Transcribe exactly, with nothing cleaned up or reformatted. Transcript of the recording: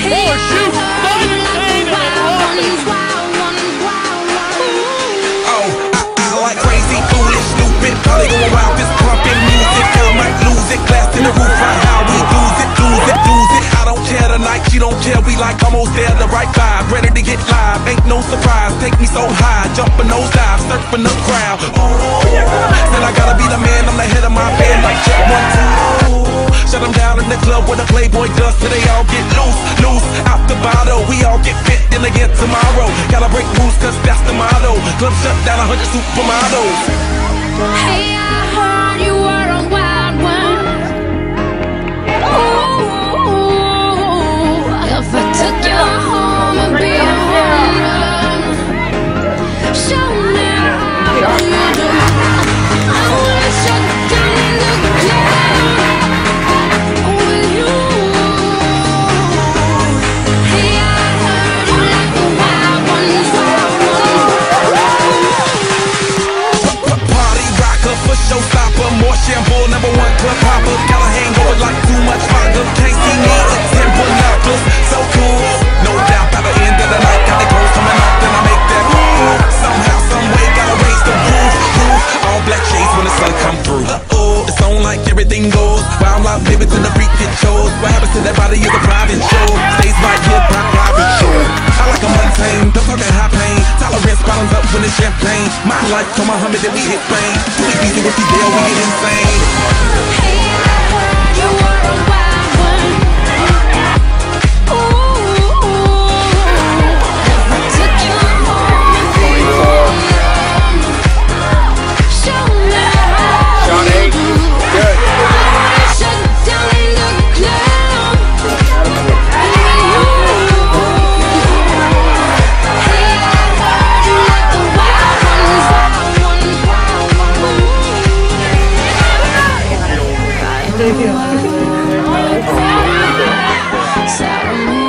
shoot! Simon Payne and Oh, I, I like crazy, foolish, stupid. Probably go around this pumping music. I might lose it, glass in the roof, right how we lose it, lose it, lose it. I don't care tonight, she don't care. We like almost there, the right vibe, ready to get live. Ain't no surprise, take me so high, jumping those dives, surfing the crowd. Oh, said I gotta be the man, I'm the head of my band, like check one, two. Shut them down in the club where the Playboy does, till they all get loose, loose. Out the bottle, we all get fit, then again tomorrow. Gotta break rules, cause that's the motto. Club shut down, a hundred supermodels. Hey, I heard you were a wild one. Ooh, if I took you home and be a woman, show me how you do. I wanna shut down the club with you. Hey, I heard you like the wild ones, wild ones. Party rocker for showstopper, more shampoo, number one club hopper. Got a hangover like too much vodka. Can't see me at ten binoculars. So cool, no doubt by the end of the night, got the clothes coming off, then I make that move. Somehow, some way, gotta raise the roof, roof. All black shades when the sun come through. Uh-oh, it's on like everything goes. Wild out, baby, till the freak get shows. What happens to that body is a private show. Stays right here, pri- private show. I like a mundane, don't talk that high pain. Tolerance bottoms up when it's champagne. My life, told Muhammad that we hit fame. Too easy with these deal, we get insane. Hey, I heard you were a wild one. Ooh, if I took you home and be a woman, show me how you do. I wanna shut down the club with you. Hey, I heard you like the wild ones, wild ones, wild ones. Saturday.